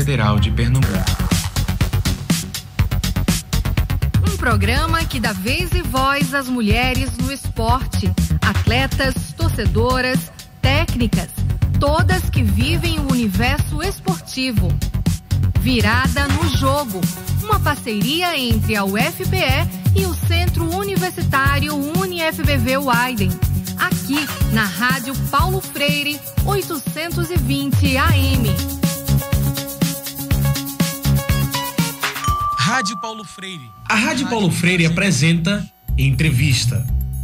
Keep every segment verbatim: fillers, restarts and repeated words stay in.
Federal de Pernambuco. Um programa que dá vez e voz às mulheres no esporte, atletas, torcedoras, técnicas, todas que vivem o universo esportivo. Virada no Jogo, uma parceria entre a U F P E e o Centro Universitário UniFBV Weiden, aqui na Rádio Paulo Freire, oitocentos e vinte A M. Rádio Paulo Freire. A Rádio Paulo Freire apresenta Entrevista.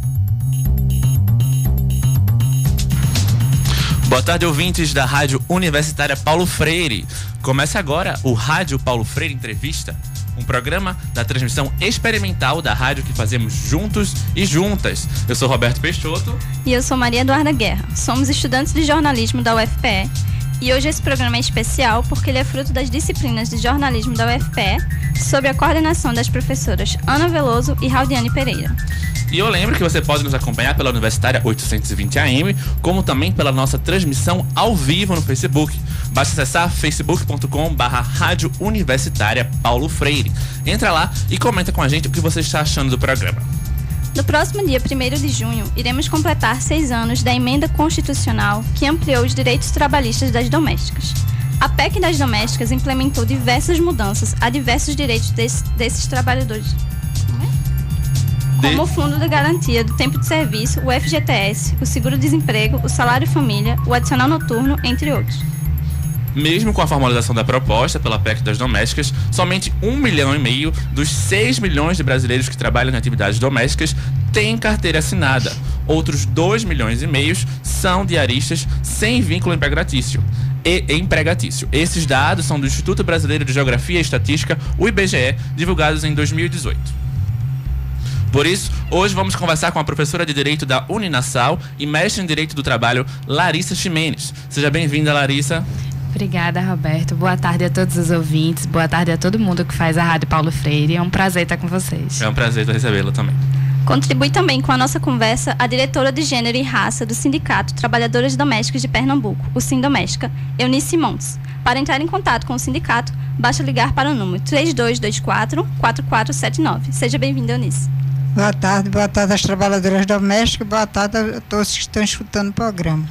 Boa tarde, ouvintes da Rádio Universitária Paulo Freire. Começa agora o Rádio Paulo Freire Entrevista, um programa da transmissão experimental da rádio que fazemos juntos e juntas. Eu sou Roberto Peixoto. E eu sou Maria Eduarda Guerra. Somos estudantes de jornalismo da U F P E. E hoje esse programa é especial porque ele é fruto das disciplinas de jornalismo da U F P E, sob a coordenação das professoras Ana Veloso e Raudiane Pereira. E eu lembro que você pode nos acompanhar pela Universitária oitocentos e vinte A M, como também pela nossa transmissão ao vivo no Facebook. Basta acessar facebook ponto com barra Rádio Universitária Paulo Freire. Entra lá e comenta com a gente o que você está achando do programa. No próximo dia primeiro de junho, iremos completar seis anos da emenda constitucional que ampliou os direitos trabalhistas das domésticas. A P E C das domésticas implementou diversas mudanças a diversos direitos desse, desses trabalhadores. Como o Fundo de Garantia do Tempo de Serviço, o F G T S, o Seguro-Desemprego, o Salário Família, o Adicional Noturno, entre outros. Mesmo com a formalização da proposta pela P E C das domésticas, somente um milhão e meio dos seis milhões de brasileiros que trabalham em atividades domésticas têm carteira assinada. Outros dois milhões e meio são diaristas sem vínculo empregatício. E empregatício. Esses dados são do Instituto Brasileiro de Geografia e Estatística, o I B G E, divulgados em dois mil e dezoito. Por isso, hoje vamos conversar com a professora de Direito da Uninasal e mestre em Direito do Trabalho, Larissa Ximenes. Seja bem-vinda, Larissa. Obrigada, Roberto. Boa tarde a todos os ouvintes, boa tarde a todo mundo que faz a Rádio Paulo Freire. É um prazer estar com vocês. É um prazer recebê-la também. Contribui também com a nossa conversa a diretora de Gênero e Raça do Sindicato Trabalhadoras Domésticas de Pernambuco, o Sindoméstica, Eunice Montes. Para entrar em contato com o sindicato, basta ligar para o número três dois dois quatro, quatro quatro sete nove. Seja bem-vinda, Eunice. Boa tarde, boa tarde às trabalhadoras domésticas, boa tarde a todos que estão escutando o programa.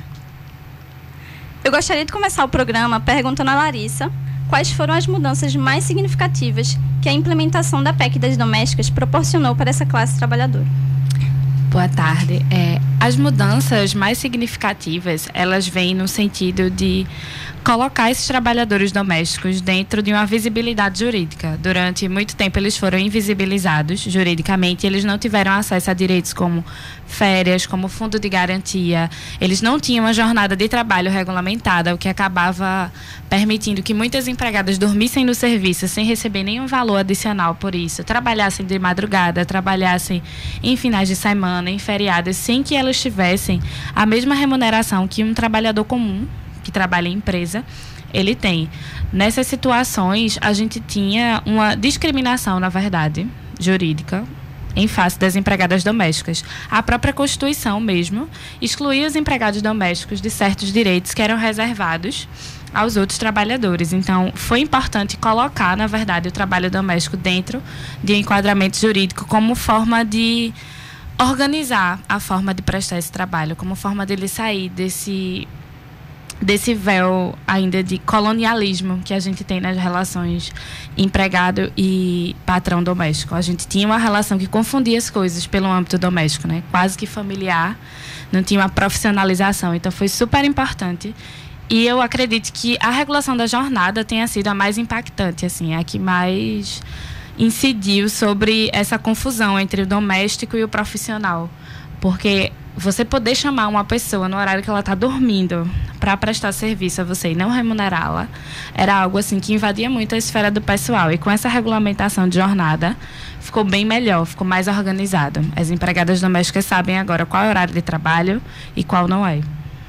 Eu gostaria de começar o programa perguntando a Larissa quais foram as mudanças mais significativas que a implementação da P E C das domésticas proporcionou para essa classe trabalhadora. Boa tarde. É, as mudanças mais significativas, elas vêm no sentido de colocar esses trabalhadores domésticos dentro de uma visibilidade jurídica. Durante muito tempo eles foram invisibilizados juridicamente, eles não tiveram acesso a direitos como férias, como fundo de garantia, eles não tinham uma jornada de trabalho regulamentada, o que acabava permitindo que muitas empregadas dormissem no serviço sem receber nenhum valor adicional por isso, trabalhassem de madrugada, trabalhassem em finais de semana, em feriados, sem que elas tivessem a mesma remuneração que um trabalhador comum que trabalha em empresa, ele tem. Nessas situações, a gente tinha uma discriminação, na verdade, jurídica, em face das empregadas domésticas. A própria Constituição mesmo excluía os empregados domésticos de certos direitos que eram reservados aos outros trabalhadores. Então, foi importante colocar, na verdade, o trabalho doméstico dentro de enquadramento jurídico como forma de organizar a forma de prestar esse trabalho, como forma de ele sair desse... desse véu ainda de colonialismo que a gente tem nas relações empregado e patrão doméstico. A gente tinha uma relação que confundia as coisas pelo âmbito doméstico, né? Quase que familiar, não tinha uma profissionalização. Então, foi super importante. E eu acredito que a regulação da jornada tenha sido a mais impactante, assim, a que mais incidiu sobre essa confusão entre o doméstico e o profissional. Porque você poder chamar uma pessoa no horário que ela está dormindo para prestar serviço a você e não remunerá-la, era algo assim que invadia muito a esfera do pessoal. E com essa regulamentação de jornada, ficou bem melhor, ficou mais organizado. As empregadas domésticas sabem agora qual é o horário de trabalho e qual não é.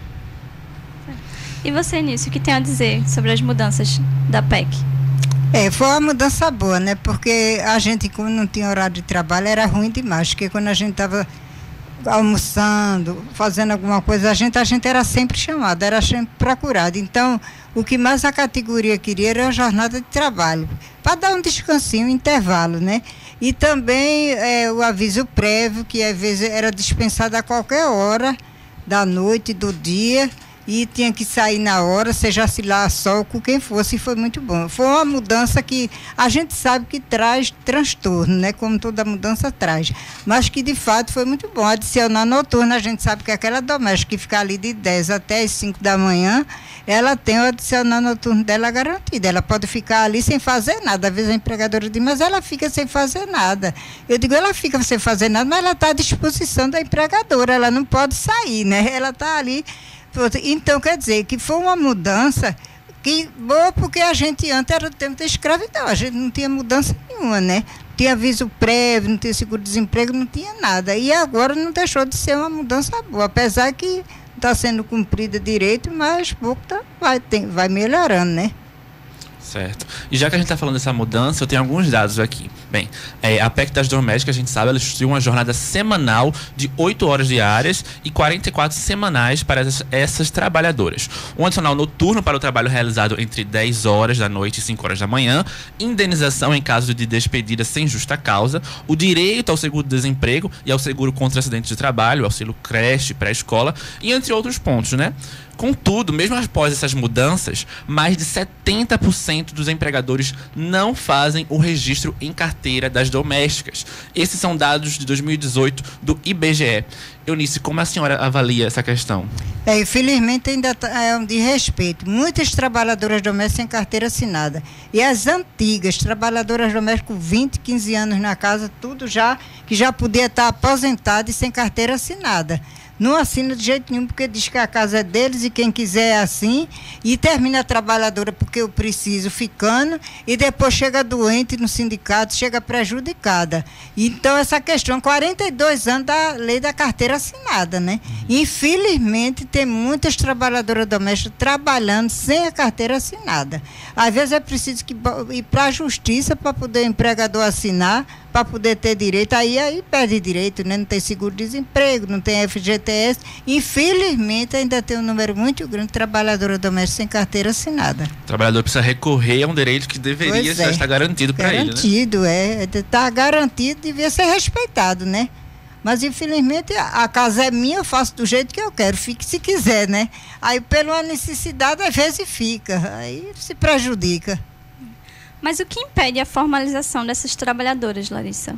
E você, Nício, o que tem a dizer sobre as mudanças da P E C? É, foi uma mudança boa, né? Porque a gente, como não tinha horário de trabalho, era ruim demais. Porque quando a gente estava almoçando, fazendo alguma coisa, a gente, a gente era sempre chamado, era sempre procurado. Então, o que mais a categoria queria era a jornada de trabalho, para dar um descansinho, um intervalo, né? E também é, o aviso prévio, que às vezes era dispensado a qualquer hora da noite, do dia, e tinha que sair na hora, seja se lá sol, com quem fosse, e foi muito bom. Foi uma mudança que a gente sabe que traz transtorno, né? Como toda mudança traz. Mas que de fato foi muito bom. Adicionar noturno, a gente sabe que aquela doméstica que fica ali de dez até as cinco da manhã, ela tem o adicional noturno dela garantido. Ela pode ficar ali sem fazer nada. Às vezes a empregadora diz, mas ela fica sem fazer nada. Eu digo, ela fica sem fazer nada, mas ela está à disposição da empregadora. Ela não pode sair, né? Ela está ali. Então, quer dizer, que foi uma mudança que boa, porque a gente antes era do tempo da escravidão, a gente não tinha mudança nenhuma, né? Não tinha aviso prévio, não tinha seguro-desemprego, não tinha nada. E agora não deixou de ser uma mudança boa, apesar que está sendo cumprida direito, mas pouco tá, vai, tem, vai melhorando, né? Certo. E já que a gente está falando dessa mudança, eu tenho alguns dados aqui. Bem, é, a P E C das domésticas, a gente sabe, ela instituiu uma jornada semanal de oito horas diárias e quarenta e quatro semanais para essas, essas trabalhadoras. Um adicional noturno para o trabalho realizado entre dez horas da noite e cinco horas da manhã, indenização em caso de despedida sem justa causa, o direito ao seguro-desemprego e ao seguro contra acidentes de trabalho, auxílio creche, pré-escola e entre outros pontos, né? Contudo, mesmo após essas mudanças, mais de setenta por cento dos empregadores não fazem o registro em carteira das domésticas. Esses são dados de dois mil e dezoito do I B G E. Eunice, como a senhora avalia essa questão? É, infelizmente ainda tá, é um de respeito. Muitas trabalhadoras domésticas sem carteira assinada. E as antigas, trabalhadoras domésticas com vinte, quinze anos na casa, tudo já, que já podia estar aposentado e sem carteira assinada. Não assina de jeito nenhum, porque diz que a casa é deles e quem quiser é assim, e termina a trabalhadora porque eu preciso ficando, e depois chega doente no sindicato, chega prejudicada. Então, essa questão, quarenta e dois anos da lei da carteira assinada, né? Infelizmente, tem muitas trabalhadoras domésticas trabalhando sem a carteira assinada. Às vezes é preciso que, ir para a justiça para poder o empregador assinar, para poder ter direito, aí, aí perde direito, né? Não tem seguro-desemprego, não tem F G T S. Infelizmente, ainda tem um número muito grande de trabalhadora doméstica sem carteira assinada. O trabalhador precisa recorrer a um direito que deveria já é. estar garantido para ele, né? Garantido, é. Está garantido, devia ser respeitado, né? Mas, infelizmente, a, a casa é minha, eu faço do jeito que eu quero, fique se quiser, né? Aí, pela necessidade, às vezes fica, aí se prejudica. Mas o que impede a formalização dessas trabalhadoras, Larissa?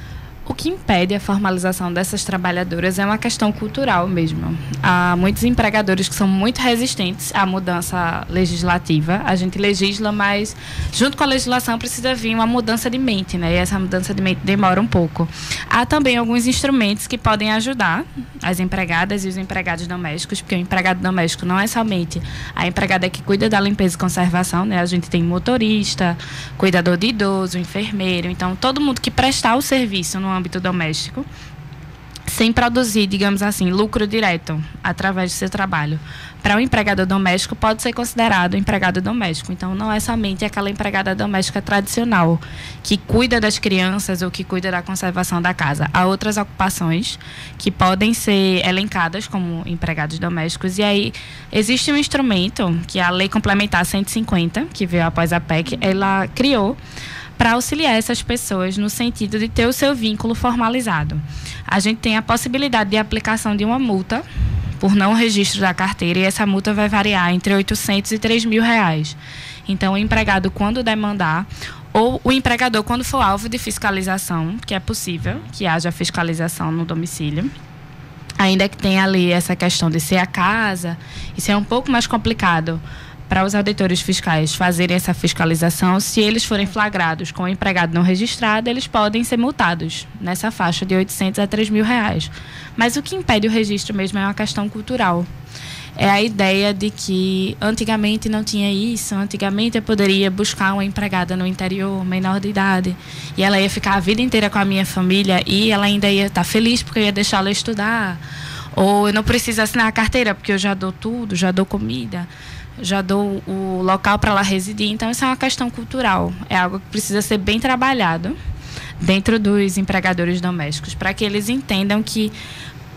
O que impede a formalização dessas trabalhadoras é uma questão cultural mesmo. Há muitos empregadores que são muito resistentes à mudança legislativa. A gente legisla, mas junto com a legislação precisa vir uma mudança de mente, né? E essa mudança de mente demora um pouco. Há também alguns instrumentos que podem ajudar as empregadas e os empregados domésticos, porque o empregado doméstico não é somente a empregada que cuida da limpeza e conservação, né? A gente tem motorista, cuidador de idoso, enfermeiro. Então, todo mundo que prestar o serviço no âmbito doméstico, sem produzir, digamos assim, lucro direto através do seu trabalho, para o empregador doméstico pode ser considerado empregado doméstico. Então, não é somente aquela empregada doméstica tradicional que cuida das crianças ou que cuida da conservação da casa. Há outras ocupações que podem ser elencadas como empregados domésticos. E aí, existe um instrumento que é a Lei Complementar cento e cinquenta, que veio após a P E C, ela criou para auxiliar essas pessoas no sentido de ter o seu vínculo formalizado. A gente tem a possibilidade de aplicação de uma multa por não registro da carteira, e essa multa vai variar entre oitocentos e três mil reais. Então, o empregado, quando demandar, ou o empregador, quando for alvo de fiscalização, que é possível que haja fiscalização no domicílio, ainda que tenha ali essa questão de ser a casa, isso é um pouco mais complicado para os auditores fiscais fazerem essa fiscalização. Se eles forem flagrados com o empregado não registrado, eles podem ser multados nessa faixa de oitocentos a três mil reais. Mas o que impede o registro mesmo é uma questão cultural. É a ideia de que antigamente não tinha isso, antigamente eu poderia buscar uma empregada no interior, menor de idade, e ela ia ficar a vida inteira com a minha família e ela ainda ia estar feliz porque eu ia deixá-la estudar. Ou eu não preciso assinar a carteira porque eu já dou tudo, já dou comida, já dou o local para ela residir. Então, isso é uma questão cultural. É algo que precisa ser bem trabalhado dentro dos empregadores domésticos, para que eles entendam que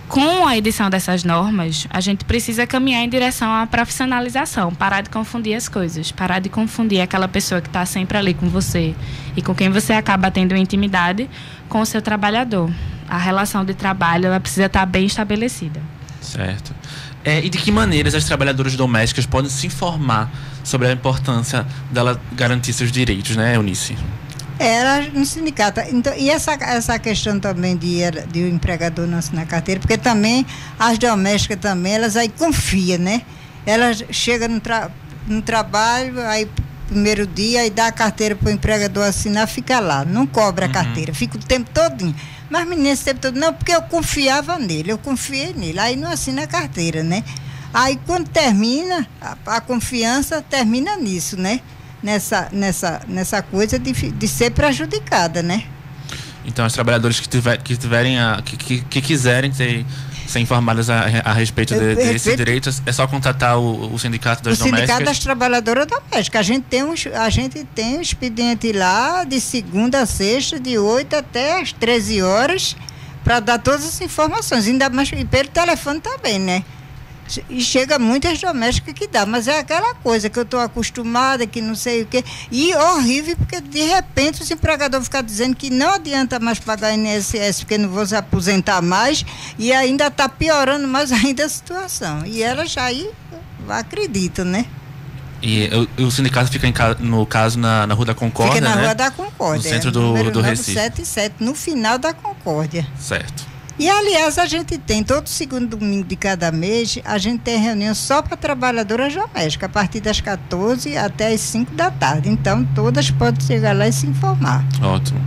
Com a edição dessas normas, a gente precisa caminhar em direção à profissionalização, parar de confundir as coisas, parar de confundir aquela pessoa que está sempre ali com você e com quem você acaba tendo intimidade com o seu trabalhador. A relação de trabalho, ela precisa estar bem estabelecida. Certo. É, e de que maneiras as trabalhadoras domésticas podem se informar sobre a importância dela garantir seus direitos, né, Eunice? Era no sindicato. Então, e essa, essa questão também de, de o empregador não assinar carteira, porque também as domésticas também, elas aí confiam, né? Elas chegam no, tra, no trabalho, aí primeiro dia, aí dá a carteira para o empregador assinar, fica lá, não cobra a carteira, fica o tempo todinho. Mas menina, esse tempo todo, não, porque eu confiava nele, eu confiei nele, aí não assina a carteira, né? Aí quando termina, a, a confiança termina nisso, né? Nessa, nessa, nessa coisa de, de ser prejudicada, né? Então, as trabalhadoras que, tiver, que tiverem a, que, que, que quiserem ter, ser informadas a, a respeito de, desses respeito, direitos, é só contatar o, o Sindicato das o Domésticas? O Sindicato das Trabalhadoras Domésticas. A gente tem um, a gente tem um expediente lá de segunda a sexta, de oito até as treze horas, para dar todas as informações, ainda mais e pelo telefone também, né? E chega muitas domésticas que dá, mas é aquela coisa que eu estou acostumada, que não sei o quê, e horrível, porque de repente os empregadores ficam dizendo que não adianta mais pagar I N S S, porque não vou se aposentar mais, e ainda está piorando mais ainda a situação. E elas já aí acreditam, né? E o, o sindicato fica, em, no caso, na, na Rua da Concórdia, fica na né? Rua da Concórdia. No centro do, do Recife. novecentos e setenta e sete, no final da Concórdia. Certo. E, aliás, a gente tem, todo segundo domingo de cada mês, a gente tem reunião só para trabalhadoras domésticas, a partir das quatorze até as cinco da tarde. Então, todas podem chegar lá e se informar. Ótimo.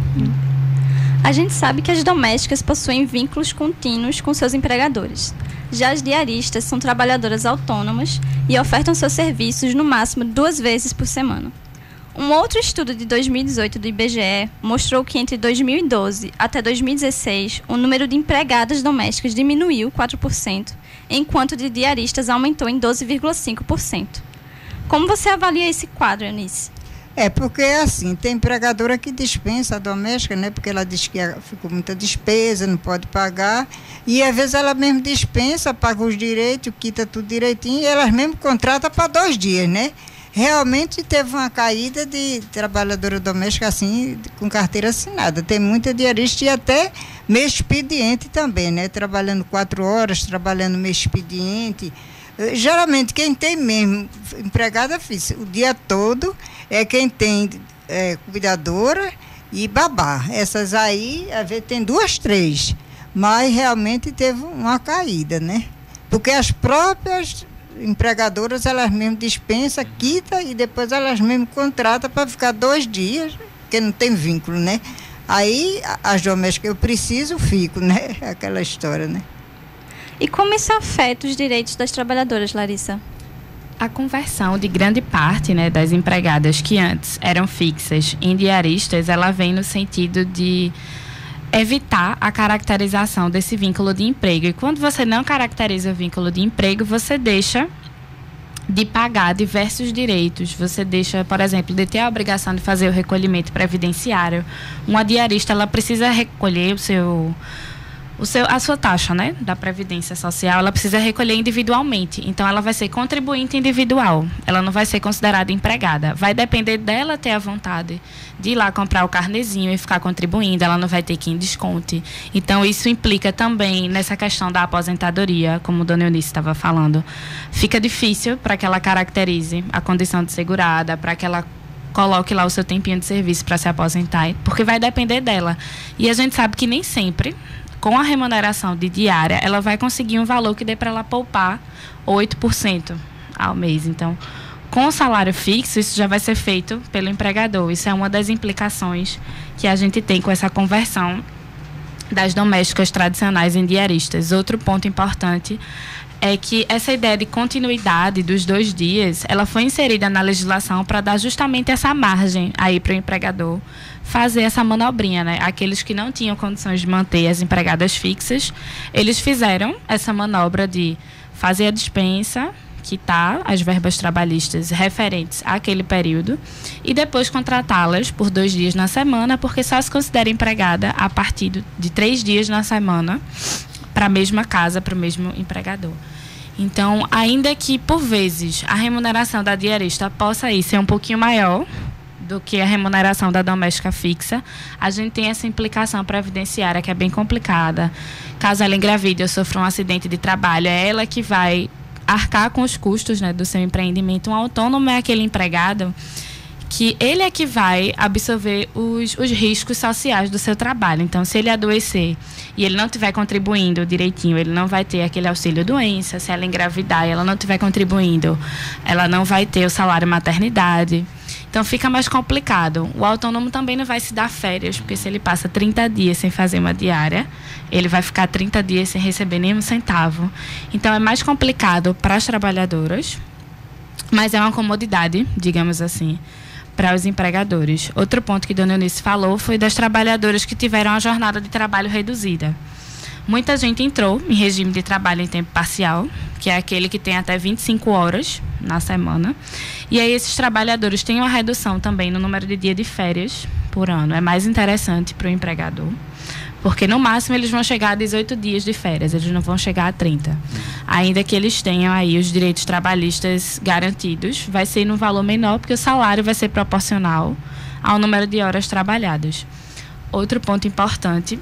A gente sabe que as domésticas possuem vínculos contínuos com seus empregadores. Já as diaristas são trabalhadoras autônomas e ofertam seus serviços no máximo duas vezes por semana. Um outro estudo de dois mil e dezoito do I B G E mostrou que entre dois mil e doze até dois mil e dezesseis, o número de empregadas domésticas diminuiu quatro por cento, enquanto de diaristas aumentou em doze vírgula cinco por cento. Como você avalia esse quadro, Eunice? É, porque assim, tem empregadora que dispensa a doméstica, né? Porque ela diz que ficou muita despesa, não pode pagar, e às vezes ela mesmo dispensa, paga os direitos, quita tudo direitinho, e elas mesmo contratam para dois dias, né? Realmente teve uma caída de trabalhadora doméstica assim, com carteira assinada. Tem muita diarista e até meio expediente também, né? Trabalhando quatro horas, trabalhando meio expediente. Geralmente quem tem mesmo empregada fixa o dia todo é quem tem é, cuidadora e babá. Essas aí, às vezes tem duas, três. Mas realmente teve uma caída, né? Porque as próprias empregadoras, elas mesmo dispensam, quita e depois elas mesmo contratam para ficar dois dias, porque não tem vínculo, né? Aí as domésticas, eu preciso, fico, né? Aquela história, né? E como isso afeta os direitos das trabalhadoras, Larissa? A conversão de grande parte, né, das empregadas que antes eram fixas em diaristas, ela vem no sentido de evitar a caracterização desse vínculo de emprego. E quando você não caracteriza o vínculo de emprego, você deixa de pagar diversos direitos. Você deixa, por exemplo, de ter a obrigação de fazer o recolhimento previdenciário. Uma diarista, ela precisa recolher o seu... O seu, a sua taxa, né, da Previdência Social, ela precisa recolher individualmente. Então, ela vai ser contribuinte individual. Ela não vai ser considerada empregada. Vai depender dela ter a vontade de ir lá comprar o carnezinho e ficar contribuindo. Ela não vai ter quem desconte. Então, isso implica também nessa questão da aposentadoria, como a dona Eunice estava falando. Fica difícil para que ela caracterize a condição de segurada, para que ela coloque lá o seu tempinho de serviço para se aposentar, porque vai depender dela. E a gente sabe que nem sempre, com a remuneração de diária, ela vai conseguir um valor que dê para ela poupar oito por cento ao mês. Então, com o salário fixo, isso já vai ser feito pelo empregador. Isso é uma das implicações que a gente tem com essa conversão das domésticas tradicionais em diaristas. Outro ponto importante é que essa ideia de continuidade dos dois dias, ela foi inserida na legislação para dar justamente essa margem aí para o empregador fazer essa manobrinha, né? Aqueles que não tinham condições de manter as empregadas fixas, eles fizeram essa manobra de fazer a dispensa, quitar as verbas trabalhistas referentes àquele período e depois contratá-las por dois dias na semana, porque só se considera empregada a partir de três dias na semana para a mesma casa, para o mesmo empregador. Então, ainda que, por vezes, a remuneração da diarista possa ir ser um pouquinho maior do que a remuneração da doméstica fixa, a gente tem essa implicação previdenciária que é bem complicada. Caso ela engravide ou sofra um acidente de trabalho, é ela que vai arcar com os custos, né, do seu empreendimento. Um autônomo é aquele empregado que ele é que vai absorver os, os riscos sociais do seu trabalho. Então, se ele adoecer e ele não estiver contribuindo direitinho, ele não vai ter aquele auxílio-doença. Se ela engravidar e ela não estiver contribuindo, ela não vai ter o salário maternidade. Então, fica mais complicado. O autônomo também não vai se dar férias, porque se ele passa trinta dias sem fazer uma diária, ele vai ficar trinta dias sem receber nenhum centavo. Então, é mais complicado para as trabalhadoras, mas é uma comodidade, digamos assim, para os empregadores. Outro ponto que Dona Eunice falou foi das trabalhadoras que tiveram a jornada de trabalho reduzida. Muita gente entrou em regime de trabalho em tempo parcial, que é aquele que tem até vinte e cinco horas na semana. E aí esses trabalhadores têm uma redução também no número de dias de férias por ano. É mais interessante para o empregador, porque no máximo eles vão chegar a dezoito dias de férias, eles não vão chegar a trinta. Ainda que eles tenham aí os direitos trabalhistas garantidos, vai ser num valor menor, porque o salário vai ser proporcional ao número de horas trabalhadas. Outro ponto importante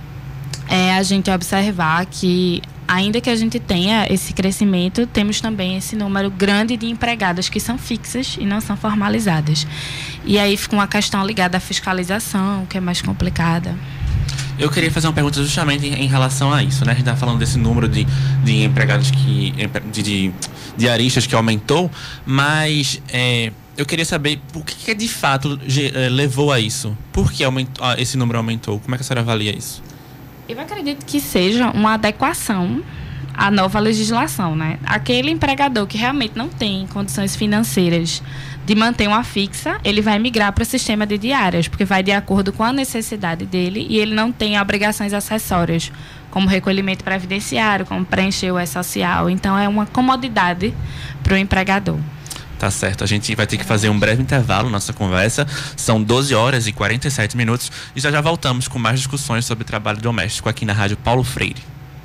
é a gente observar que, ainda que a gente tenha esse crescimento, temos também esse número grande de empregadas que são fixas e não são formalizadas. E aí fica uma questão ligada à fiscalização, que é mais complicada. Eu queria fazer uma pergunta justamente em, em relação a isso, né? A gente está falando desse número de, de empregados que... de, de diaristas que aumentou, mas é, eu queria saber o que, que de fato é, levou a isso. Por que aumentou, ah, esse número aumentou? Como é que a senhora avalia isso? Eu acredito que seja uma adequação à nova legislação, né? Aquele empregador que realmente não tem condições financeiras de manter uma fixa, ele vai migrar para o sistema de diárias, porque vai de acordo com a necessidade dele e ele não tem obrigações acessórias, como recolhimento previdenciário, como preencher o E-Social. Então, é uma comodidade para o empregador. Tá certo, a gente vai ter que fazer um breve intervalo na nossa conversa. São doze horas e quarenta e sete minutos e já já voltamos com mais discussões sobre trabalho doméstico aqui na Rádio Paulo Freire.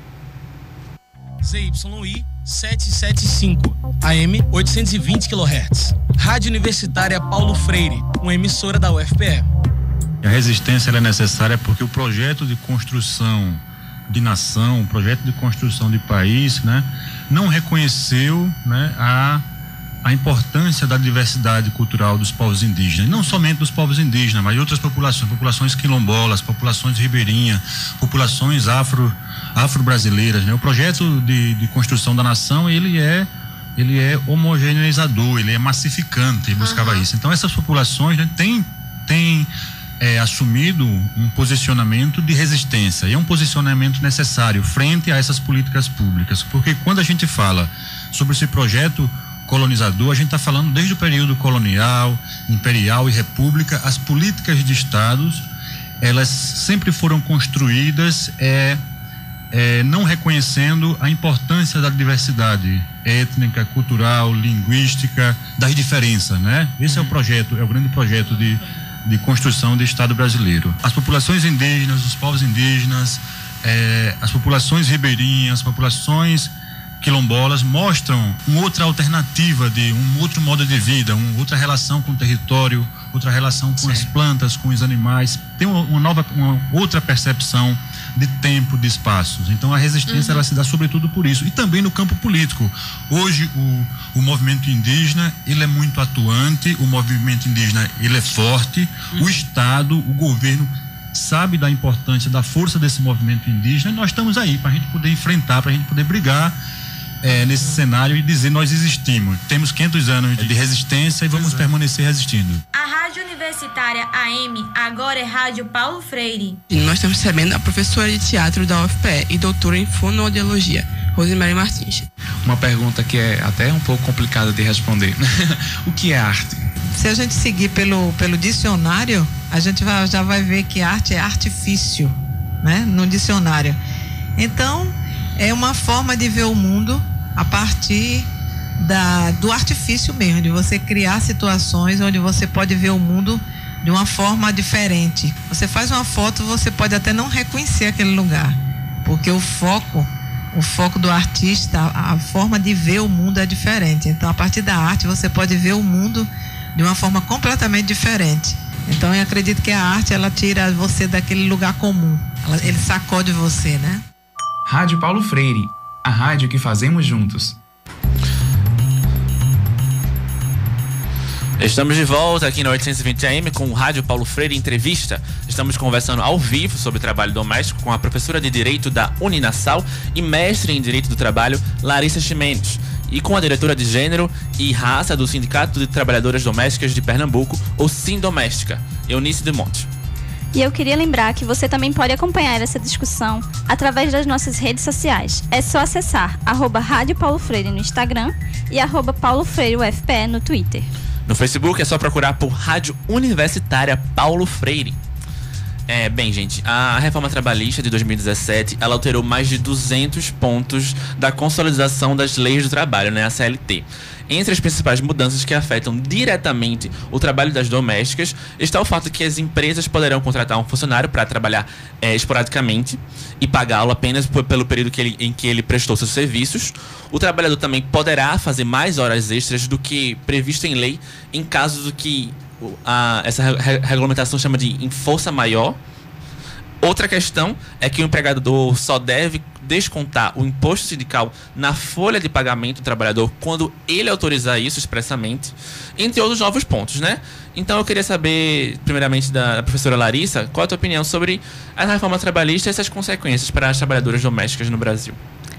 Z Y I setecentos e setenta e cinco, A M oitocentos e vinte quilohertz. Rádio Universitária Paulo Freire, uma emissora da U F P E. A resistência ela é necessária porque o projeto de construção de nação, o projeto de construção de país, né, não reconheceu, né, a a importância da diversidade cultural dos povos indígenas, não somente dos povos indígenas, mas de outras populações, populações quilombolas, populações ribeirinhas, populações afro, afro-brasileiras, né? O projeto de, de construção da nação, ele é, ele é homogeneizador, ele é massificante, ele buscava uhum. isso. Então, essas populações, né, têm, têm é, assumido um posicionamento de resistência, e é um posicionamento necessário frente a essas políticas públicas, porque quando a gente fala sobre esse projeto colonizador, a gente está falando desde o período colonial, imperial e república. As políticas de estados, elas sempre foram construídas é, é, não reconhecendo a importância da diversidade étnica, cultural, linguística, das diferenças, né? Esse é o projeto, é o grande projeto de, de construção do Estado brasileiro. As populações indígenas, os povos indígenas, é, as populações ribeirinhas, as populações quilombolas mostram uma outra alternativa, de um outro modo de vida, uma outra relação com o território, outra relação com Sim. as plantas, com os animais. Tem uma, uma nova, uma outra percepção de tempo, de espaços. Então a resistência uhum. ela se dá sobretudo por isso. E também no campo político. Hoje o, o movimento indígena ele é muito atuante, o movimento indígena ele é forte, uhum. o Estado, o governo sabe da importância, da força desse movimento indígena, e nós estamos aí para a gente poder enfrentar, para a gente poder brigar É, nesse cenário e dizer nós existimos. Temos quinhentos anos de resistência e vamos Exato. permanecer resistindo. A Rádio Universitária A M agora é Rádio Paulo Freire. E nós estamos recebendo a professora de teatro da U F P E e doutora em fonoaudiologia, Rosemary Martins. Uma pergunta que é até um pouco complicada de responder. O que é arte? Se a gente seguir pelo, pelo dicionário, a gente vai, já vai ver que arte é artifício, né? No dicionário. Então, é uma forma de ver o mundo a partir da, do artifício mesmo, de você criar situações onde você pode ver o mundo de uma forma diferente. Você faz uma foto, você pode até não reconhecer aquele lugar, porque o foco o foco do artista, a forma de ver o mundo é diferente. Então, a partir da arte, você pode ver o mundo de uma forma completamente diferente. Então, eu acredito que a arte, ela tira você daquele lugar comum. Ela, ele sacode você, né? Rádio Paulo Freire, a rádio que fazemos juntos. Estamos de volta aqui no oitocentos e vinte A M com o Rádio Paulo Freire Entrevista. Estamos conversando ao vivo sobre trabalho doméstico com a professora de Direito da Uninasal e mestre em Direito do Trabalho, Larissa Ximenes, e com a diretora de Gênero e Raça do Sindicato de Trabalhadoras Domésticas de Pernambuco, o Sindoméstica, Eunice de Monte. E eu queria lembrar que você também pode acompanhar essa discussão através das nossas redes sociais. É só acessar arroba Rádio Paulo Freire no Instagram e arroba Paulo Freire U F P E no Twitter. No Facebook é só procurar por Rádio Universitária Paulo Freire. É, bem, gente, a reforma trabalhista de dois mil e dezessete, ela alterou mais de duzentos pontos da consolidação das leis do trabalho, né, a C L T. Entre as principais mudanças que afetam diretamente o trabalho das domésticas está o fato de que as empresas poderão contratar um funcionário para trabalhar é, esporadicamente e pagá-lo apenas por, pelo período que ele, em que ele prestou seus serviços. O trabalhador também poderá fazer mais horas extras do que previsto em lei em caso do que a, essa re regulamentação chama de em força maior. Outra questão é que o empregador só deve descontar o imposto sindical na folha de pagamento do trabalhador quando ele autorizar isso expressamente, entre outros novos pontos, né? Então eu queria saber, primeiramente, da professora Larissa, qual a tua opinião sobre a reforma trabalhista e essas consequências para as trabalhadoras domésticas no Brasil?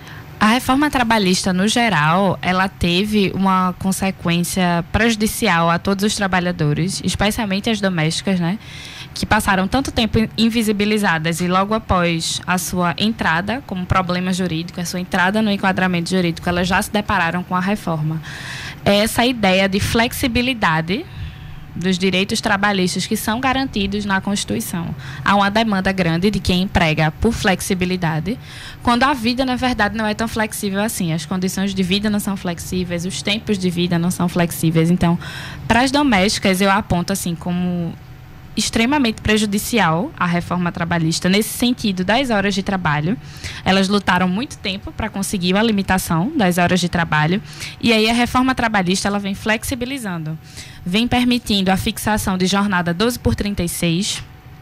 A reforma trabalhista, no geral, ela teve uma consequência prejudicial a todos os trabalhadores, especialmente as domésticas, né? Que passaram tanto tempo invisibilizadas e logo após a sua entrada como problema jurídico, a sua entrada no enquadramento jurídico, elas já se depararam com a reforma. Essa ideia de flexibilidade dos direitos trabalhistas que são garantidos na Constituição. Há uma demanda grande de quem emprega por flexibilidade, quando a vida, na verdade, não é tão flexível assim. As condições de vida não são flexíveis, os tempos de vida não são flexíveis. Então, para as domésticas, eu aponto assim como extremamente prejudicial a reforma trabalhista nesse sentido das horas de trabalho. Elas lutaram muito tempo para conseguir a limitação das horas de trabalho e aí a reforma trabalhista ela vem flexibilizando, vem permitindo a fixação de jornada doze por trinta e seis,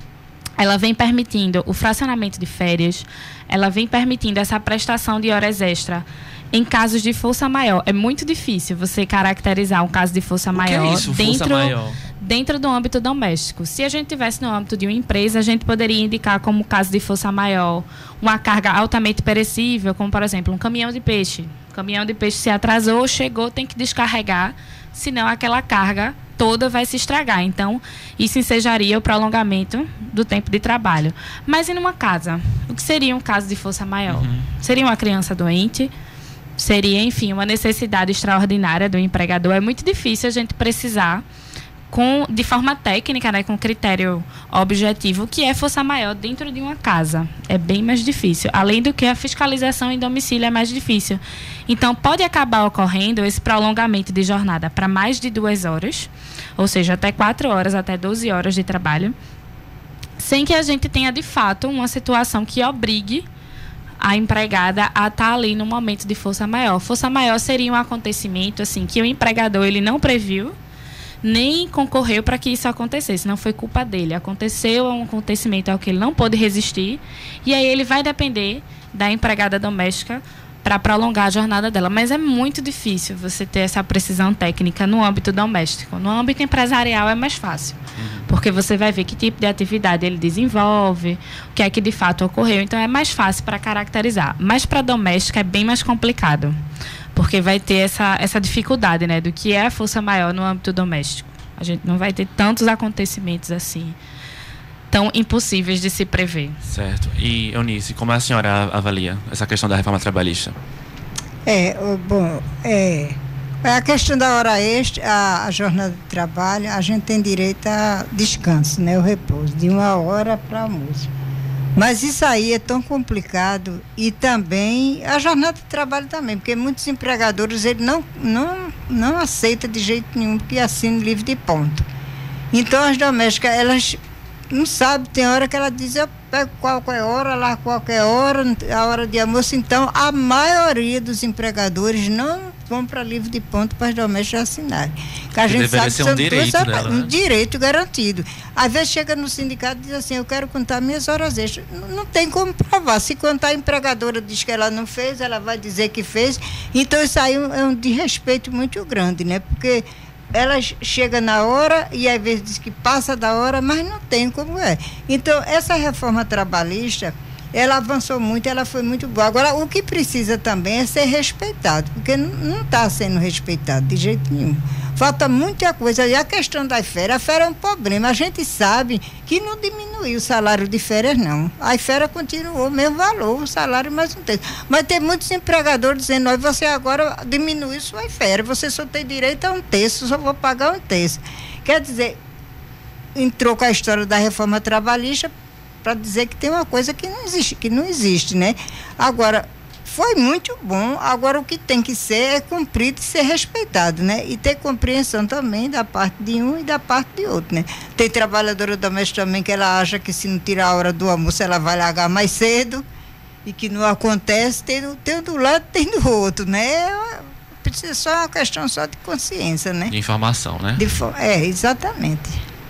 ela vem permitindo o fracionamento de férias, ela vem permitindo essa prestação de horas extra em casos de força maior. É muito difícil você caracterizar um caso de força maior, que é isso, dentro, força maior? dentro do âmbito doméstico. Se a gente tivesse no âmbito de uma empresa, a gente poderia indicar como caso de força maior uma carga altamente perecível, como, por exemplo, um caminhão de peixe. O caminhão de peixe se atrasou, chegou, tem que descarregar, senão aquela carga toda vai se estragar. Então, isso ensejaria o prolongamento do tempo de trabalho. Mas e numa casa? O que seria um caso de força maior? Uhum. Seria uma criança doente? Seria, enfim, uma necessidade extraordinária do empregador. É muito difícil a gente precisar, com, de forma técnica, né, com critério objetivo, o que é força maior dentro de uma casa. É bem mais difícil. Além do que a fiscalização em domicílio é mais difícil. Então, pode acabar ocorrendo esse prolongamento de jornada para mais de duas horas, ou seja, até quatro horas, até doze horas de trabalho, sem que a gente tenha, de fato, uma situação que obrigue a empregada a estar ali no momento de força maior. Força maior seria um acontecimento assim que o empregador ele não previu, nem concorreu para que isso acontecesse. Não foi culpa dele. Aconteceu um acontecimento ao que ele não pôde resistir e aí ele vai depender da empregada doméstica para prolongar a jornada dela. Mas é muito difícil você ter essa precisão técnica no âmbito doméstico. No âmbito empresarial é mais fácil, porque você vai ver que tipo de atividade ele desenvolve, o que é que de fato ocorreu. Então é mais fácil para caracterizar. Mas para doméstica é bem mais complicado, porque vai ter essa, essa dificuldade, né, do que é a força maior no âmbito doméstico. A gente não vai ter tantos acontecimentos assim, tão impossíveis de se prever. Certo. E, Eunice, como a senhora avalia essa questão da reforma trabalhista? É, bom, é, a questão da hora extra, a, a jornada de trabalho, a gente tem direito a descanso, né, o repouso, de uma hora para almoço. Mas isso aí é tão complicado e também a jornada de trabalho também, porque muitos empregadores ele não, não, não aceitam de jeito nenhum que assine livre de ponto. Então as domésticas, elas não sabem, tem hora que ela diz, eu pego qualquer hora, lá qualquer hora, a hora de almoço. Então, a maioria dos empregadores não vão para livre de ponto para as domésticas assinarem. Que a gente sabe que um direito duas, dela, um né? direito garantido. Às vezes chega no sindicato e diz assim, eu quero contar minhas horas extras. Não, não tem como provar. Se contar, a empregadora diz que ela não fez, ela vai dizer que fez. Então, isso aí é um desrespeito muito grande, né? Porque ela chega na hora e às vezes diz que passa da hora, mas não tem como é. Então, essa reforma trabalhista, ela avançou muito, ela foi muito boa. Agora, o que precisa também é ser respeitado, porque não está sendo respeitado de jeito nenhum. Falta muita coisa. E a questão das férias, a férias é um problema. A gente sabe que não diminuiu o salário de férias, não. A férias continuou o mesmo valor, o salário mais um terço. Mas tem muitos empregadores dizendo, olha, você agora diminuiu suas férias, você só tem direito a um terço, só vou pagar um terço. Quer dizer, entrou com a história da reforma trabalhista para dizer que tem uma coisa que não existe, que não existe, né? Agora, foi muito bom, agora o que tem que ser é cumprido e ser respeitado, né? E ter compreensão também da parte de um e da parte de outro, né? Tem trabalhadora doméstica também que ela acha que se não tirar a hora do almoço ela vai largar mais cedo e que não acontece, tem, tem do lado, tem do outro, né? Precisa só uma questão só de consciência, né? De informação, né? De, é, exatamente.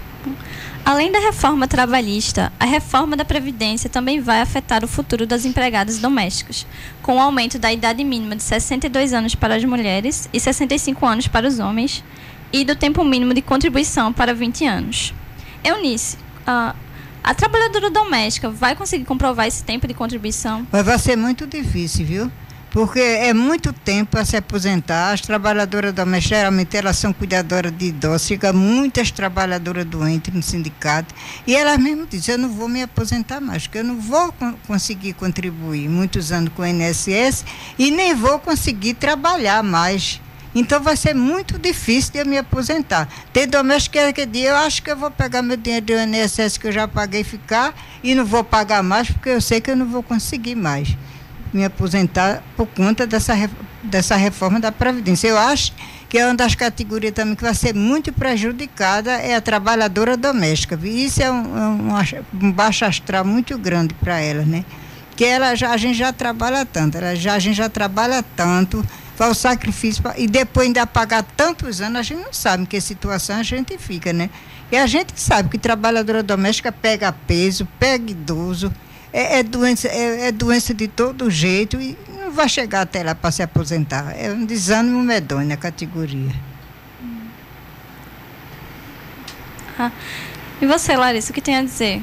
Além da reforma trabalhista, a reforma da Previdência também vai afetar o futuro das empregadas domésticas, com o aumento da idade mínima de sessenta e dois anos para as mulheres e sessenta e cinco anos para os homens, e do tempo mínimo de contribuição para vinte anos. Eunice, a, a trabalhadora doméstica vai conseguir comprovar esse tempo de contribuição? Mas vai ser muito difícil, viu? Porque é muito tempo para se aposentar. As trabalhadoras domésticas, geralmente, elas são cuidadoras de idosos. Fica muitas trabalhadoras doentes no sindicato. E elas mesmas dizem, eu não vou me aposentar mais, porque eu não vou con- conseguir contribuir muitos anos com o I N S S e nem vou conseguir trabalhar mais. Então, vai ser muito difícil de eu me aposentar. Tem doméstica que diz, eu acho que eu vou pegar meu dinheiro do I N S S que eu já paguei e ficar e não vou pagar mais, porque eu sei que eu não vou conseguir mais me aposentar por conta dessa, dessa reforma da Previdência. Eu acho que é uma das categorias também que vai ser muito prejudicada, é a trabalhadora doméstica. E isso é um, um, um baixo astral muito grande para ela, né? Porque ela já, a gente já trabalha tanto, ela já, a gente já trabalha tanto, faz o sacrifício, pra, e depois ainda pagar tantos anos, a gente não sabe em que situação a gente fica, né? E a gente sabe que trabalhadora doméstica pega peso, pega idoso, É, é, doença, é, é doença de todo jeito e não vai chegar até lá para se aposentar. É um desânimo medonho na categoria. Ah, e você, Larissa, o que tem a dizer?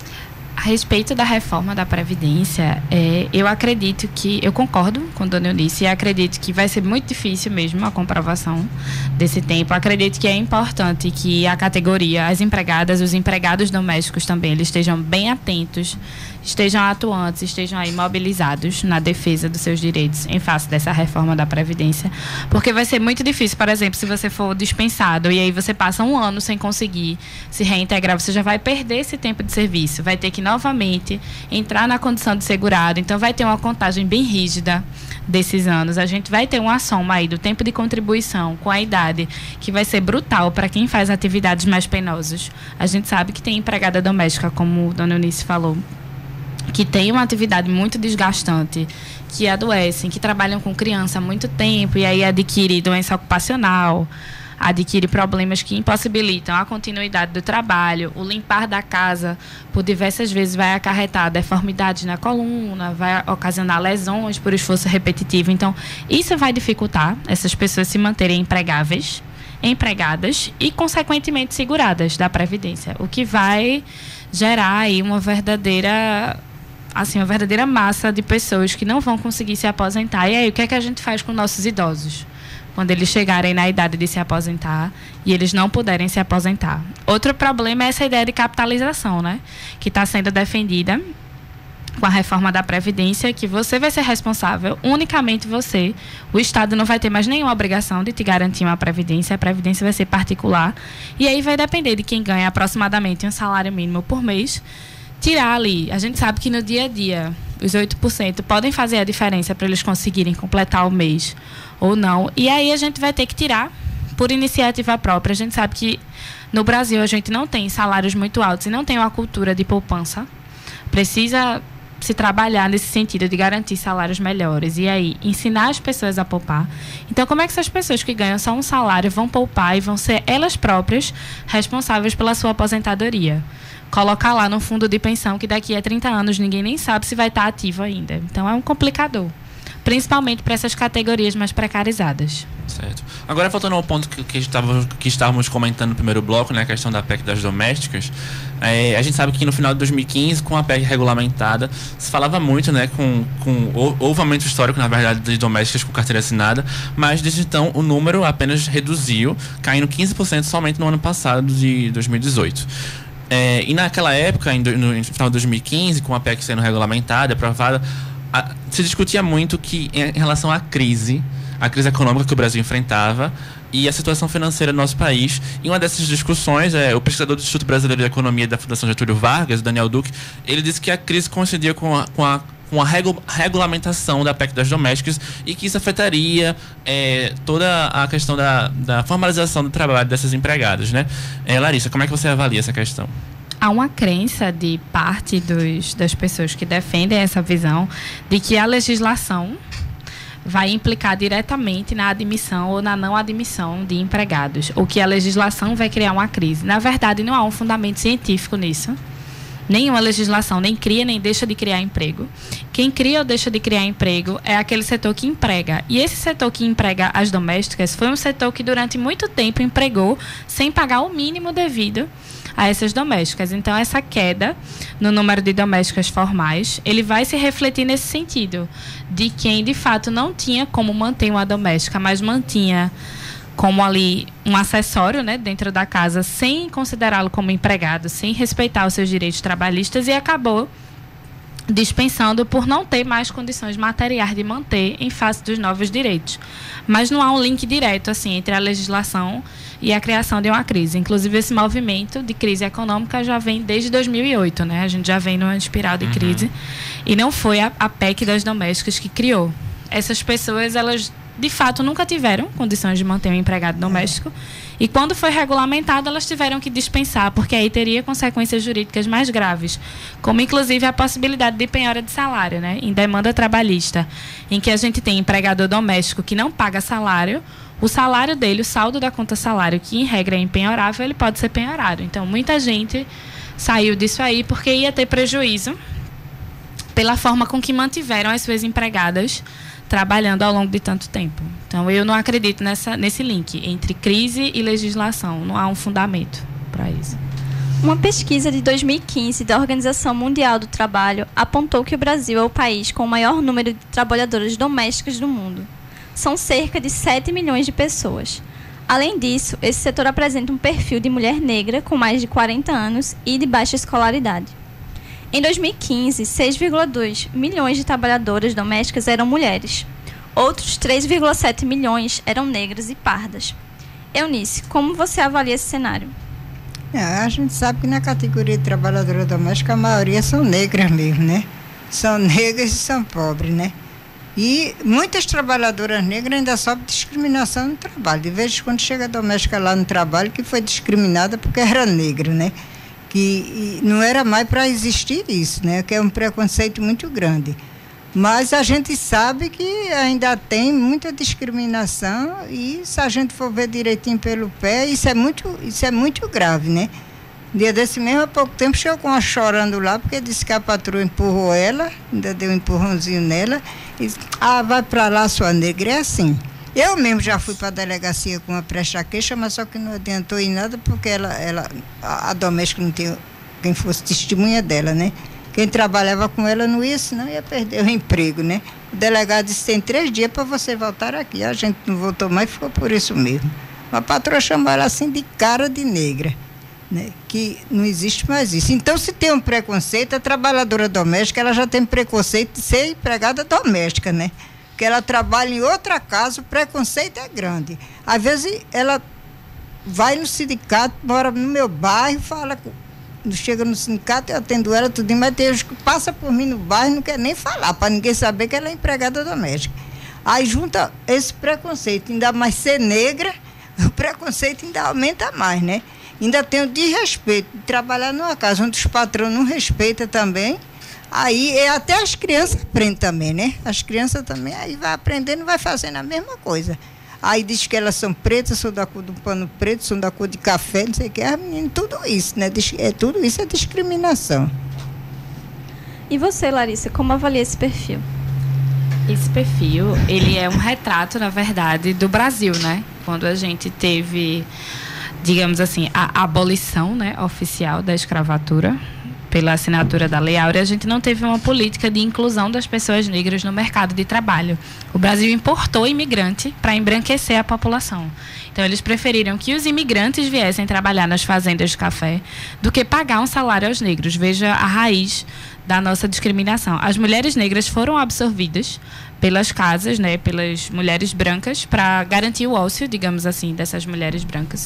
A respeito da reforma da Previdência, é, eu acredito que, eu concordo com a dona Eunice, e acredito que vai ser muito difícil mesmo a comprovação desse tempo. Acredito que é importante que a categoria, as empregadas, os empregados domésticos também, eles estejam bem atentos, estejam atuantes, estejam aí mobilizados na defesa dos seus direitos em face dessa reforma da Previdência, porque vai ser muito difícil, por exemplo, se você for dispensado e aí você passa um ano sem conseguir se reintegrar, você já vai perder esse tempo de serviço, vai ter que novamente entrar na condição de segurado, então vai ter uma contagem bem rígida desses anos. A gente vai ter uma soma aí do tempo de contribuição com a idade que vai ser brutal para quem faz atividades mais penosas. A gente sabe que tem empregada doméstica, como a dona Eunice falou, que tem uma atividade muito desgastante, que adoecem, que trabalham com criança há muito tempo e aí adquire doença ocupacional, adquire problemas que impossibilitam a continuidade do trabalho, o limpar da casa por diversas vezes vai acarretar deformidades na coluna, vai ocasionar lesões por esforço repetitivo. Então, isso vai dificultar essas pessoas se manterem empregáveis, empregadas e, consequentemente, seguradas da Previdência, o que vai gerar aí uma verdadeira... assim, uma verdadeira massa de pessoas que não vão conseguir se aposentar. E aí, o que é que a gente faz com nossos idosos? Quando eles chegarem na idade de se aposentar e eles não puderem se aposentar. Outro problema é essa ideia de capitalização, né? Que está sendo defendida com a reforma da Previdência, que você vai ser responsável, unicamente você. O Estado não vai ter mais nenhuma obrigação de te garantir uma Previdência, a Previdência vai ser particular. E aí vai depender de quem ganha aproximadamente um salário mínimo por mês, tirar ali. A gente sabe que no dia a dia, os oito por cento podem fazer a diferença para eles conseguirem completar o mês ou não. E aí a gente vai ter que tirar por iniciativa própria. A gente sabe que no Brasil a gente não tem salários muito altos e não tem uma cultura de poupança Precisa se trabalhar nesse sentido de garantir salários melhores e aí ensinar as pessoas a poupar. Então, como é que essas pessoas que ganham só um salário vão poupar e vão ser elas próprias responsáveis pela sua aposentadoria? Colocar lá no fundo de pensão que daqui a trinta anos ninguém nem sabe se vai estar ativo ainda. Então, é um complicador, principalmente para essas categorias mais precarizadas. Certo. Agora, voltando ao ponto que, que, estava, que estávamos comentando no primeiro bloco, né, a questão da P E C das domésticas, é, a gente sabe que no final de dois mil e quinze, com a P E C regulamentada, se falava muito, né, com, com, houve um aumento histórico, na verdade, de domésticas com carteira assinada, mas desde então o número apenas reduziu, caindo quinze por cento somente no ano passado de dois mil e dezoito. É, e naquela época, em, no, no final de dois mil e quinze, com a P E C sendo regulamentada, aprovada, a, se discutia muito que, em, em relação à crise, a crise econômica que o Brasil enfrentava e a situação financeira do nosso país. Em uma dessas discussões, é, o pesquisador do Instituto Brasileiro de Economia da Fundação Getúlio Vargas, o Daniel Duque, ele disse que a crise coincidia com a, com a, com a regu, regulamentação da P E C das domésticas e que isso afetaria é, toda a questão da, da formalização do trabalho dessas empregadas, né? É, Larissa, como é que você avalia essa questão? Há uma crença de parte dos, das pessoas que defendem essa visão de que a legislação vai implicar diretamente na admissão ou na não admissão de empregados, ou que a legislação vai criar uma crise. Na verdade, não há um fundamento científico nisso. Nenhuma legislação nem cria nem deixa de criar emprego. Quem cria ou deixa de criar emprego é aquele setor que emprega. E esse setor que emprega as domésticas foi um setor que durante muito tempo empregou sem pagar o mínimo devido a essas domésticas. Então, essa queda no número de domésticas formais, ele vai se refletir nesse sentido, de quem, de fato, não tinha como manter uma doméstica, mas mantinha como ali um acessório, né, dentro da casa, sem considerá-lo como empregado, sem respeitar os seus direitos trabalhistas e acabou dispensando por não ter mais condições materiais de manter em face dos novos direitos. Mas não há um link direto assim entre a legislação e a criação de uma crise. Inclusive, esse movimento de crise econômica já vem desde dois mil e oito, né? A gente já vem numa espiral de crise. Uhum. E não foi a, a P E C das domésticas que criou. Essas pessoas, elas de fato nunca tiveram condições de manter um empregado doméstico. E quando foi regulamentado, elas tiveram que dispensar, porque aí teria consequências jurídicas mais graves, como inclusive a possibilidade de penhora de salário, né, em demanda trabalhista, em que a gente tem empregador doméstico que não paga salário, o salário dele, o saldo da conta salário, que em regra é impenhorável, ele pode ser penhorado. Então, muita gente saiu disso aí porque ia ter prejuízo pela forma com que mantiveram as suas empregadas trabalhando ao longo de tanto tempo. Então, eu não acredito nessa, nesse link entre crise e legislação. Não há um fundamento para isso. Uma pesquisa de dois mil e quinze da Organização Mundial do Trabalho apontou que o Brasil é o país com o maior número de trabalhadoras domésticas do mundo. São cerca de sete milhões de pessoas. Além disso, esse setor apresenta um perfil de mulher negra com mais de quarenta anos e de baixa escolaridade. Em dois mil e quinze, seis vírgula dois milhões de trabalhadoras domésticas eram mulheres. Outros três vírgula sete milhões eram negras e pardas. Eunice, como você avalia esse cenário? É, a gente sabe que na categoria de trabalhadora doméstica a maioria são negras mesmo, né? São negras e são pobres, né? E muitas trabalhadoras negras ainda sofrem discriminação no trabalho. De vez em quando chega a doméstica lá no trabalho que foi discriminada porque era negra, né? Que não era mais para existir isso, né? Que é um preconceito muito grande. Mas a gente sabe que ainda tem muita discriminação e se a gente for ver direitinho pelo pé, isso é muito, isso é muito grave, né? Dia desse mesmo, há pouco tempo, chegou uma chorando lá, porque disse que a patroa empurrou ela, ainda deu um empurrãozinho nela, e disse, ah, vai para lá, sua negra, é assim. Eu mesmo já fui para a delegacia com uma presta-queixa, mas só que não adiantou em nada, porque ela, ela, a, a doméstica não tinha quem fosse testemunha dela, né? Quem trabalhava com ela não ia, senão ia perder o emprego, né? O delegado disse, tem três dias para você voltar aqui. A gente não voltou mais, ficou por isso mesmo. A patroa chamou ela assim de cara de negra, né? Que não existe mais isso. Então, se tem um preconceito, a trabalhadora doméstica, ela já tem preconceito de ser empregada doméstica, né? Porque ela trabalha em outra casa, o preconceito é grande. Às vezes, ela vai no sindicato, mora no meu bairro, fala, chega no sindicato, eu atendo ela, tudo, mas tem gente que passa por mim no bairro, não quer nem falar, para ninguém saber que ela é empregada doméstica. Aí junta esse preconceito, ainda mais ser negra, o preconceito ainda aumenta mais, né? Ainda tem o desrespeito de trabalhar numa casa onde os patrões não respeitam também, Aí até as crianças aprendem também, né? As crianças também aí vai aprendendo, vai fazendo a mesma coisa. Aí diz que elas são pretas, são da cor do pano preto, são da cor de café, não sei o que. As meninas, tudo isso, né? É, tudo isso é discriminação. E você, Larissa, como avalia esse perfil? Esse perfil, ele é um retrato, na verdade, do Brasil, né? Quando a gente teve, digamos assim, a abolição, né, oficial da escravatura, pela assinatura da Lei Áurea, a gente não teve uma política de inclusão das pessoas negras no mercado de trabalho. O Brasil importou imigrante para embranquecer a população. Então, eles preferiram que os imigrantes viessem trabalhar nas fazendas de café do que pagar um salário aos negros. Veja a raiz da nossa discriminação. As mulheres negras foram absorvidas pelas casas, né, pelas mulheres brancas, para garantir o ócio, digamos assim, dessas mulheres brancas.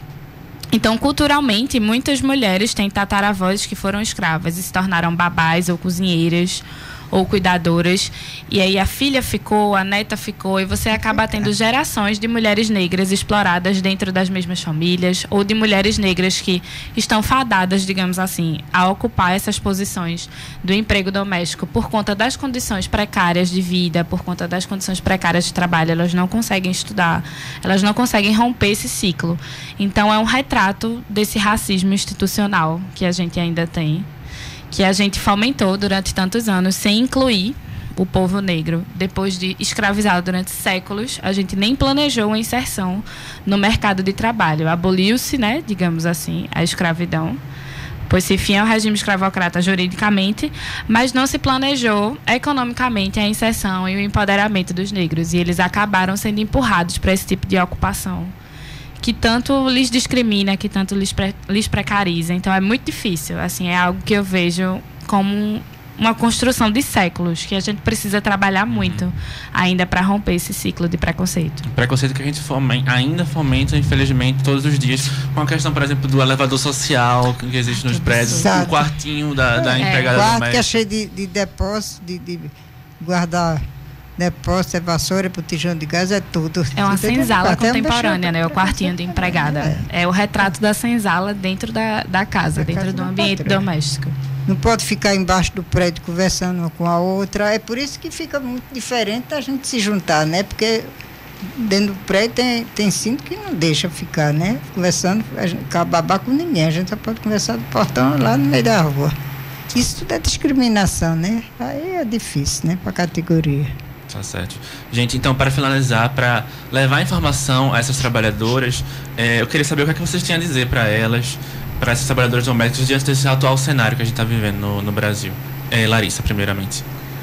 Então, culturalmente, muitas mulheres têm tataravós que foram escravas e se tornaram babás ou cozinheiras ou cuidadoras. E aí a filha ficou, a neta ficou, e você acaba tendo gerações de mulheres negras exploradas dentro das mesmas famílias, ou de mulheres negras que estão fadadas, digamos assim, a ocupar essas posições do emprego doméstico por conta das condições precárias de vida, por conta das condições precárias de trabalho. Elas não conseguem estudar, elas não conseguem romper esse ciclo. Então, é um retrato desse racismo institucional que a gente ainda tem, que a gente fomentou durante tantos anos, sem incluir o povo negro. Depois de escravizado durante séculos, a gente nem planejou a inserção no mercado de trabalho. Aboliu-se, né, digamos assim, a escravidão, pôs-se fim ao regime escravocrata juridicamente, mas não se planejou economicamente a inserção e o empoderamento dos negros. E eles acabaram sendo empurrados para esse tipo de ocupação, que tanto lhes discrimina, que tanto lhes, pre, lhes precariza. Então, é muito difícil. Assim, é algo que eu vejo como uma construção de séculos, que a gente precisa trabalhar muito ainda para romper esse ciclo de preconceito. Preconceito que a gente fomenta, ainda fomenta, infelizmente, todos os dias. Com a questão, por exemplo, do elevador social que existe nos prédios, o quartinho da, da é, empregada quarto doméstica. que é cheio de, de depósito, de, de guardar depósito, é vassoura, botijão de gás, é tudo. É uma senzala Até contemporânea, né? O quartinho de empregada. É. é o retrato da senzala dentro da, da casa, da dentro casa do ambiente patrão. doméstico. Não pode ficar embaixo do prédio conversando uma com a outra. É por isso que fica muito diferente a gente se juntar, né? Porque dentro do prédio tem, tem cinto que não deixa ficar, né? Conversando, a gente acabar com ninguém. A gente só pode conversar do portão lá no meio da rua. Isso tudo é discriminação, né? Aí é difícil, né? Para a categoria. Tá certo. Gente, então, para finalizar, para levar informação a essas trabalhadoras, é, eu queria saber o que é que vocês têm a dizer para elas, para essas trabalhadoras domésticas, diante desse atual cenário que a gente está vivendo no, no Brasil. É, Larissa, primeiramente.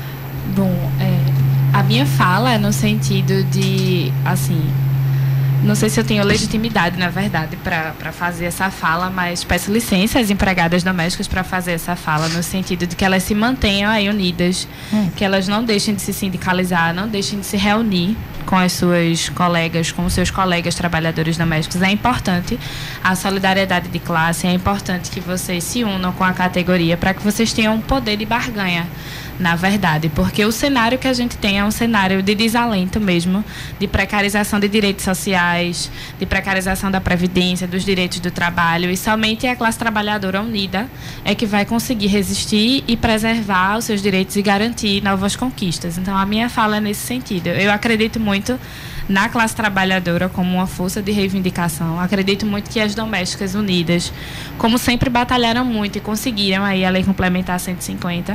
Bom, é, a minha fala é no sentido de, assim, não sei se eu tenho legitimidade, na verdade, para fazer essa fala, mas peço licença às empregadas domésticas para fazer essa fala, no sentido de que elas se mantenham aí unidas, hum. que elas não deixem de se sindicalizar, não deixem de se reunir com as suas colegas, com os seus colegas trabalhadores domésticos. É importante a solidariedade de classe, é importante que vocês se unam com a categoria para que vocês tenham um poder de barganha, na verdade, porque o cenário que a gente tem é um cenário de desalento mesmo, de precarização de direitos sociais, de precarização da previdência, dos direitos do trabalho, e somente a classe trabalhadora unida é que vai conseguir resistir e preservar os seus direitos e garantir novas conquistas. Então, a minha fala é nesse sentido. Eu acredito muito na classe trabalhadora como uma força de reivindicação. Acredito muito que as domésticas unidas, como sempre batalharam muito e conseguiram aí a Lei Complementar cento e cinquenta,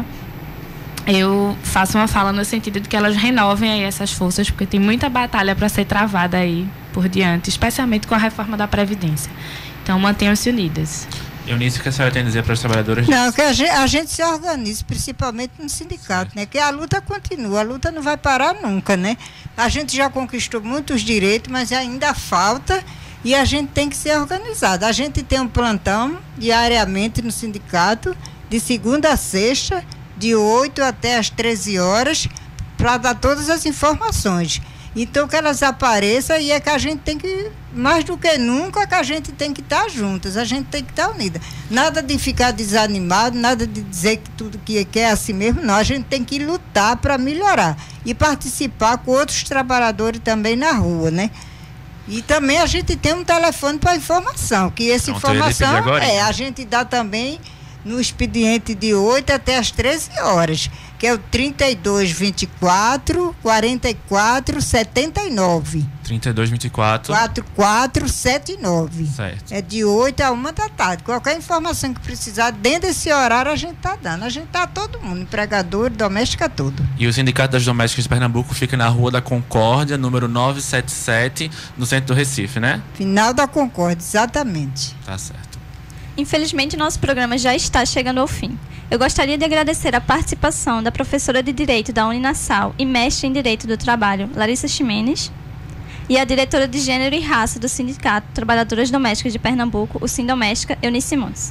eu faço uma fala no sentido de que elas renovem aí essas forças, porque tem muita batalha para ser travada aí por diante, especialmente com a reforma da Previdência. Então, mantenham-se unidas. Eunice, o que a senhora tem a dizer para as trabalhadoras? Não, que a gente, a gente se organize, principalmente no sindicato, né? Que a luta continua, a luta não vai parar nunca, né? A gente já conquistou muitos direitos, mas ainda falta e a gente tem que ser organizado. A gente tem um plantão diariamente no sindicato, de segunda a sexta, de oito até as treze horas, para dar todas as informações. Então, que elas apareçam, e é que a gente tem que, mais do que nunca, que a gente tem que estar juntas, a gente tem que estar unida. Nada de ficar desanimado, nada de dizer que tudo que é assim mesmo, não. A gente tem que lutar para melhorar e participar com outros trabalhadores também na rua, né? E também a gente tem um telefone para informação, que essa não, informação agora, é, a gente dá também no expediente de oito até as treze horas, que é o trinta e dois, vinte e quatro, quarenta e quatro, setenta e nove. trinta e dois, vinte e quatro. quarenta e quatro, setenta e nove. Certo. É de oito a uma da tarde. Qualquer informação que precisar, dentro desse horário, a gente tá dando. A gente tá todo mundo, empregador, doméstica, tudo. E o Sindicato das Domésticas de Pernambuco fica na Rua da Concórdia, número novecentos e setenta e sete, no centro do Recife, né? Final da Concórdia, exatamente. Tá certo. Infelizmente, nosso programa já está chegando ao fim. Eu gostaria de agradecer a participação da professora de Direito da Uninasal e mestre em Direito do Trabalho, Larissa Ximenes, e a diretora de Gênero e Raça do Sindicato Trabalhadoras Domésticas de Pernambuco, o Sindoméstica, Eunice Montes.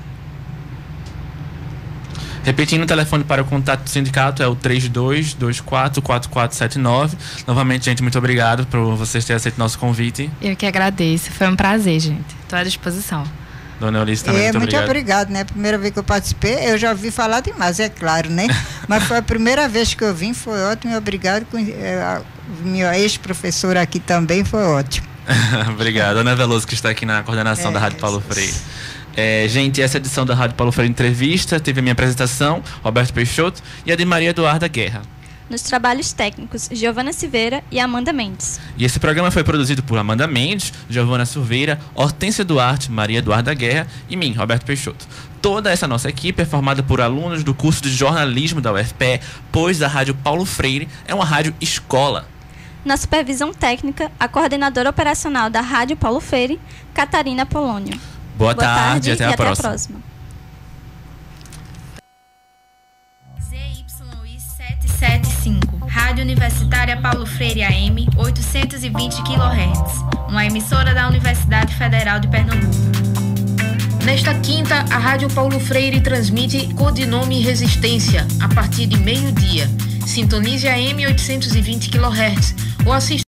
Repetindo, o telefone para o contato do sindicato é o três dois dois quatro, quatro quatro sete nove. Novamente, gente, muito obrigado por vocês terem aceito nosso convite. Eu que agradeço, foi um prazer, gente. Estou à disposição. Dona Eunice, também é, muito, muito obrigado. obrigado, né? Primeira vez que eu participei, eu já ouvi falar demais, é claro, né? Mas foi a primeira vez que eu vim, foi ótimo e obrigado. Com, é, a minha ex-professora aqui também foi ótimo. Obrigado. Ana Veloso, que está aqui na coordenação é, da Rádio Paulo Freire. É, gente, essa edição da Rádio Paulo Freire Entrevista teve a minha apresentação, Roberto Peixoto, e a de Maria Eduarda Guerra. Nos trabalhos técnicos, Giovana Silveira e Amanda Mendes. E esse programa foi produzido por Amanda Mendes, Giovana Silveira, Hortência Duarte, Maria Eduarda Guerra e mim, Roberto Peixoto. Toda essa nossa equipe é formada por alunos do curso de jornalismo da U F P E, pois a Rádio Paulo Freire é uma rádio escola. Na supervisão técnica, a coordenadora operacional da Rádio Paulo Freire, Catarina Polônio. Boa, Boa tarde, tarde e até, e a, até próxima. a próxima. Z Y I setecentos e setenta e cinco, Rádio Universitária Paulo Freire A M, oitocentos e vinte quilohertz, uma emissora da Universidade Federal de Pernambuco. Nesta quinta, a Rádio Paulo Freire transmite Codinome Resistência, a partir de meio-dia. Sintonize a M oitocentos e vinte quilohertz ou assista